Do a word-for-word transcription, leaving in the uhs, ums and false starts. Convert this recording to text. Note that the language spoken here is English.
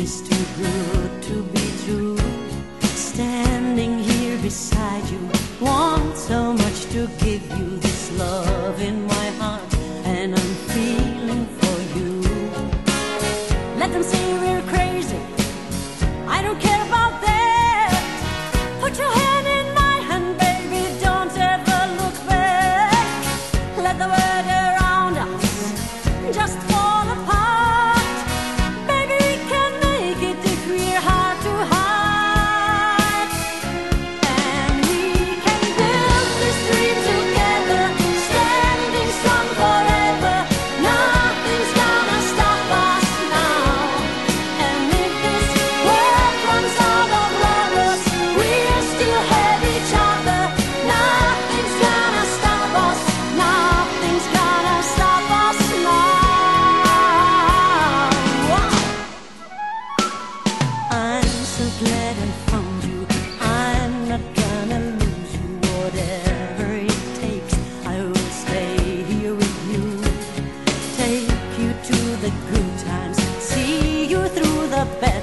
is too good to be true. Standing here beside you, want so much to give you this love in my heart, and I'm feeling for you. Let them say we're crazy, I don't care about that. Put your hand in my hand, baby, don't ever look back. Let the world around us just fall apart. Baby, we can make it if we're heart to heart. And we can build this dream together, standing strong forever. Nothing's gonna stop us now. And if this world runs out of lovers, we'll still have each other. Nothing's gonna stop us. Nothing's gonna stop us now. I'm so glad I found you. I'm not gonna lose you. Whatever it takes, I will stay here with you. Take you to the good times, see you through the bad.